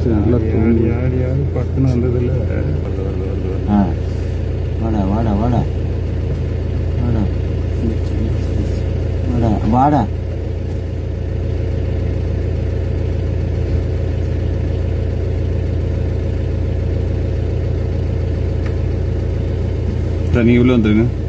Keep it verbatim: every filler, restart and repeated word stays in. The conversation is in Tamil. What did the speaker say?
நல்லா தூங்கி யார் யார் பக்குன்னு வந்ததில்ல. ஆ வாடா வாடா வாடா வாடா வாடா வாடா நீ உள்ள வந்துருங்க.